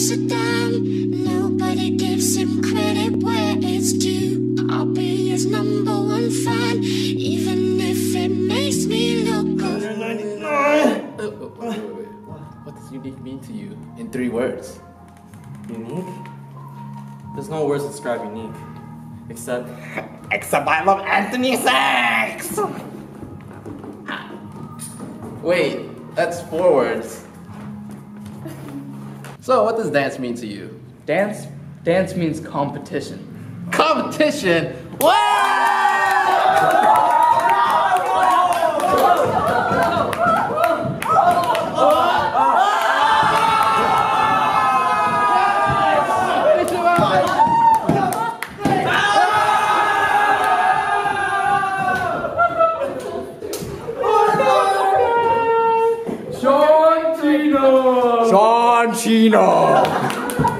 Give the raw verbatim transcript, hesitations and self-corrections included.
sit down. Nobody gives him credit where it's due. I'll be his number one fan, even if it makes me look good. ninety-nine. Wait, wait, wait, wait. What does unique mean to you in three words? Unique? There's no words to describe unique. Except... Except I love Anthony Sex! Wait, that's four words. So, what does dance mean to you? Dance? Dance means competition. Competition? What? Sean Chino! Sean Chino!